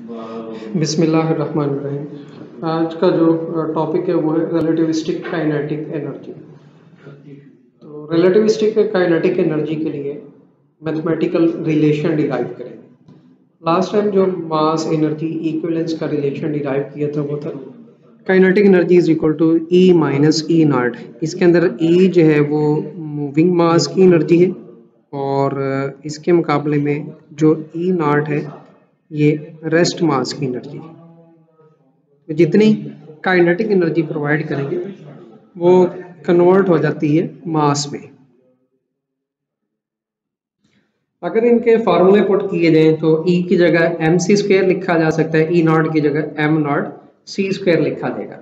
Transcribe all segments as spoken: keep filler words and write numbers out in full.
बिस्मिल्लाहिर्रहमानिर्रहीम। आज का जो टॉपिक है वो है रिलेटिविस्टिक काइनेटिक एनर्जी। तो रिलेटिविस्टिक काइनेटिक एनर्जी के लिए मैथमेटिकल रिलेशन डिराइव करेंगे। लास्ट टाइम जो मास एनर्जी इक्विवेलेंस का रिलेशन डिराइव किया था वो था kinetic energy is equal to E minus E nought. इसके अंदर ई जो है वो मूविंग मास की एनर्जी है और इसके मुकाबले में जो ई नॉट है ये रेस्ट मास की एनर्जी है। तो जितनी काइनेटिक एनर्जी प्रोवाइड करेंगे वो कन्वर्ट हो जाती है मास में। अगर इनके फार्मूले पुट किए जाएं तो E की जगह एम सी स्क्वायर लिखा जा सकता है, ई नॉट की जगह एम नॉट सी स्क्वायर लिखा जाएगा।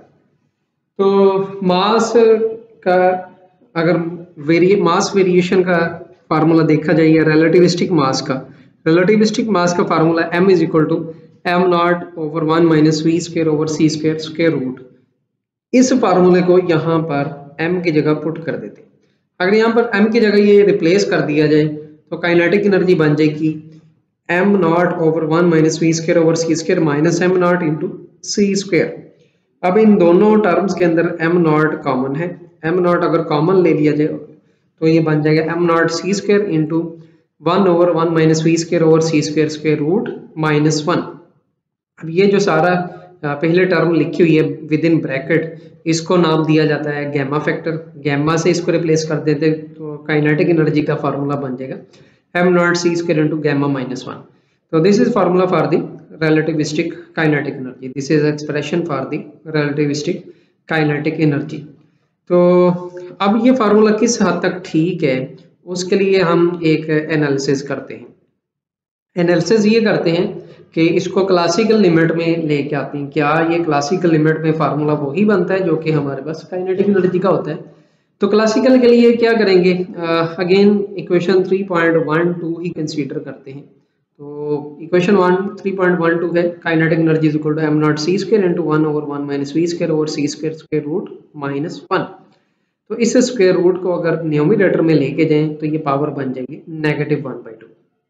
तो मास का अगर वेरिए मास वेरिएशन का फार्मूला देखा जाए या रिलेटिविस्टिक मास का रिलेटिविस्टिक मास का formula m is equal to M nought over one minus V square over C square square root. इस फार्मूले को यहाँ पर m की जगह पुट कर देते हैं। अगर यहाँ पर m की जगह ये रिप्लेस कर दिया जाए तो काइनेटिक एनर्जी बन जाएगी M nought over one minus V square over सी square minus M nought into C square. अब इन दोनों टर्म्स के अंदर m नॉट कॉमन है, m नॉट अगर कॉमन ले लिया जाए तो ये बन जाएगा M nought C square into one over one minus V square over सी square square root minus one. अब ये जो सारा पहले टर्म लिखी हुई है विद इन ब्रैकेट इसको नाम दिया जाता है गैमा फैक्टर। गैमा से इसको रिप्लेस कर देते तो काइनेटिक एनर्जी का फार्मूला बन जाएगा M nought C square into gamma minus one. तो this is formula for the relativistic kinetic energy. This is expression for the relativistic kinetic energy. तो अब ये फार्मूला किस हद तक ठीक है उसके लिए हम एक एनालिसिस करते हैं। एनालिसिस ये करते हैं कि इसको क्लासिकल लिमिट में लेके आते हैं। क्या ये क्लासिकल लिमिट में फार्मूला वही बनता है जो कि हमारे पास काइनेटिक एनर्जी का होता है? तो क्लासिकल के लिए क्या करेंगे, again equation three point one two ही कंसीडर करते हैं। तो equation one three point one two है kinetic energy is equal to M nought C square into one over one minus V square over C square square root minus one. तो इस square root को अगर numerator में लेके जाएं तो ये पावर बन जाएगी नेगेटिव वन बाई टू।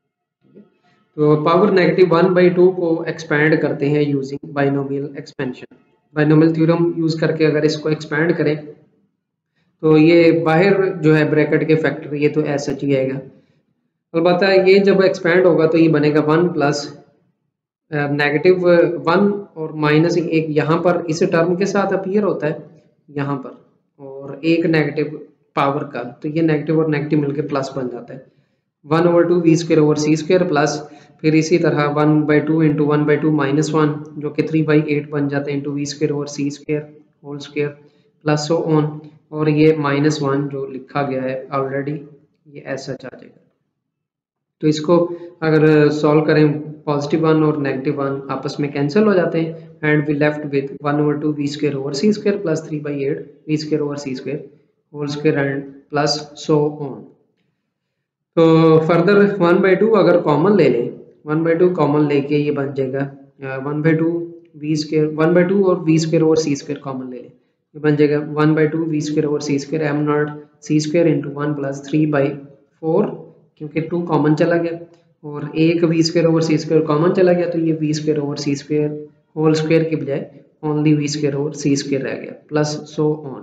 तो power negative one by two को एक्सपैंड करते हैं using binomial expansion. Binomial theorem use करके अगर इसको एक्सपैंड करें तो ये बाहर जो है ब्रैकेट के फैक्टर ये तो ऐसा ही आएगा। अलबत्ता ये जब एक्सपैंड होगा तो ये बनेगा वन प्लस नेगेटिव वन और माइनस एक यहाँ पर इस टर्म के साथ अपीयर होता है यहाँ पर और एक नेगेटिव पावर का, तो ये नेगेटिव और नेगेटिव मिलकर प्लस बन जाता है one over two V square over सी स्क्वायर प्लस फिर इसी तरह one by two into one by two minus one जो कि थ्री बाई एट बन जाता है into V square over C square whole square plus so on और ये माइनस वन जो लिखा गया है ऑलरेडी ये ऐसा आ जाएगा। तो इसको अगर सॉल्व करें पॉजिटिव वन और नेगेटिव वन आपस में कैंसिल हो जाते हैं and we left with one over two V square over C square plus three by eight V square over C square whole square and plus so on. तो further one by two अगर common ले लें one by two common लेके ये बन जाएगा one by two V square one by two और V square over सी square common ले लें ये बन जाएगा one by two V square over C square M nought C square into one plus three by four क्योंकि two common चला गया और एक वी स्क्वायर ओवर सी स्क्वायर कॉमन चला गया तो ये वी स्क्वायर ओवर सी स्क्वायर होल स्क्वायर के बजाय only we square over C square रह गया प्लस सो ऑन।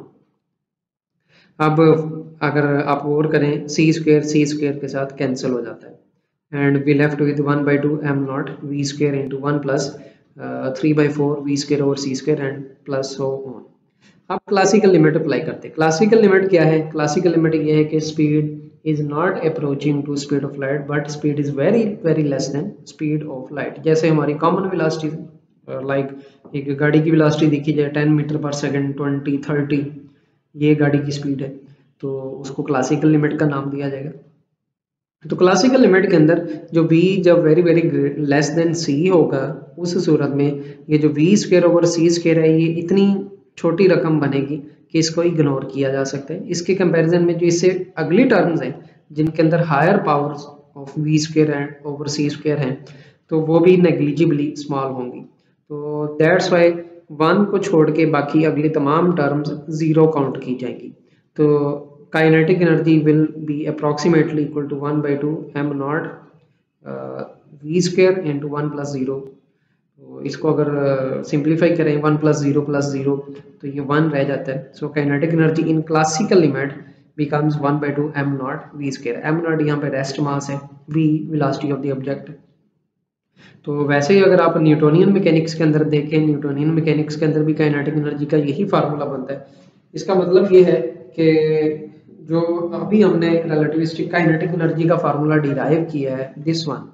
अब अगर आप और करें सी स्क्वायर सी स्क्वायर के साथ कैंसिल हो जाता है and we left with one by two M naught v square into one plus three by four v square over C square and plus so on. अब क्लासिकल लिमिट अप्लाई करते हैं। Classical limit क्या है? Classical limit ये है कि speed is not approaching to speed of light but speed is very very less than speed of light। जैसे हमारी कॉमन वेलोसिटी लाइक एक गाड़ी की वेलोसिटी देखी जाए ten metre per second twenty thirty ये गाड़ी की स्पीड है तो उसको क्लासिकल लिमिट का नाम दिया जाएगा। तो क्लासिकल लिमिट के अंदर जो v जब very very less than c होगा उस सूरत में ये जो v square over c square है ये इतनी छोटी रकम बनेगी कि इसको इग्नोर किया जा सकता है। इसके कंपैरिजन में जो इससे अगली टर्म्स हैं जिनके अंदर higher powers of v square and over C square हैं तो वो भी नेग्लिजिबली स्मॉल होंगी। तो दैट्स वाई वन को छोड़ के बाकी अगली तमाम टर्म्स जीरो काउंट की जाएंगी। तो kinetic energy will be approximately equal to one by two M naught v square into one plus zero तो इसको अगर सिंप्लीफाई uh, करें one plus zero plus zero तो ये वन रह जाता है। So kinetic energy in classical limit becomes one by two M naught v square. M naught यहाँ पे रेस्ट मास है, v velocity of the object. तो वैसे ही अगर आप न्यूटोनियन मैकेनिक्स के अंदर देखें, न्यूटोनियन मैकेनिक्स के अंदर भी काइनेटिक एनर्जी का यही फार्मूला बनता है। इसका मतलब ये है कि जो अभी हमने रिलेटिविस्टिक काइनेटिक एनर्जी का फार्मूला डिराइव किया है, दिस वन,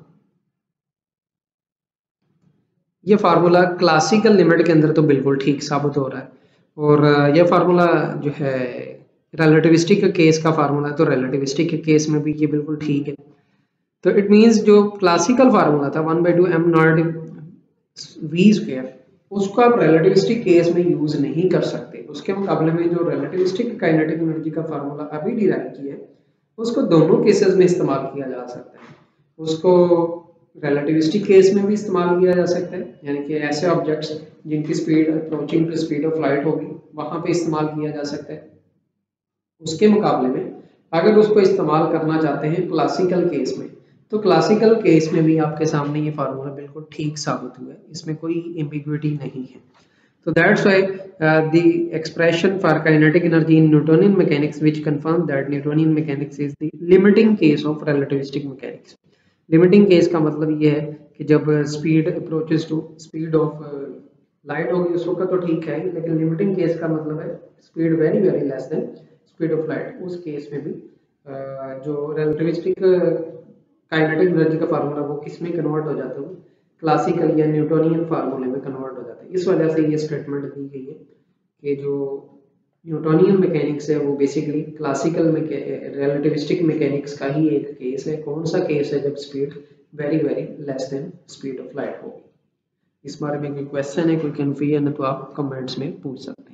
ये फार्मूला क्लासिकल लिमिट के अंदर तो बिल्कुल ठीक साबित हो रहा है, और यह फार्मूला जो है रिलेटिविस्टिक केस का फार्मूला है, तो रिलेटिविस्टिक के केस में भी ये बिल्कुल ठीक है। तो इट मीन्स जो क्लासिकल फार्मूला था one by two M naught v square, उसको आप रिलेटिविस्टिक केस में यूज नहीं कर सकते। उसके मुकाबले में जो रिलेटिविस्टिक काइनेटिक एनर्जी का फार्मूला अभी डिराइव किया है, उसको दोनों केसेस में इस्तेमाल किया जा सकता है। उसको रिलेटिविस्टिक केस में भी इस्तेमाल किया जा सकता है, यानी कि ऐसे ऑब्जेक्ट्स जिनकी speed approaching to speed of light होगी वहां पे इस्तेमाल किया जा सकता है। उसके मुकाबले में अगर उसको इस्तेमाल करना चाहते हैं क्लासिकल केस में, तो क्लासिकल केस में भी आपके सामने ये फार्मूला बिल्कुल ठीक साबित हुआ है, इसमें कोई एम्बिग्युइटी नहीं है। So that's why uh, the expression for kinetic energy in Newtonian mechanics which confirms that Newtonian mechanics is the limiting case of relativistic mechanics. Limiting case का मतलब ये है कि जब speed approaches to speed of uh, light होगी उस वक्त तो ठीक है, लेकिन limiting case का मतलब है speed very very less than speed of light। उस केस में भी uh, जो relativistic काइनेटिक एनर्जी का फार्मूला वो किस में कन्वर्ट हो जाता है, क्लासिकल या न्यूटोनियन फार्मूले में कन्वर्ट हो जाता है। इस वजह से ये स्टेटमेंट दी गई है कि जो न्यूटोनियन मैकेनिक्स है वो बेसिकली क्लासिकल में रिलेटिविस्टिक मैकेनिक्स का ही एक केस है। कौन सा केस है? जब speed very very less than speed of light होगी। इस बारे में कोई क्वेश्चन है, कोई कन्फ्यूजन है तो आप कमेंट्स में पूछ सकते हैं।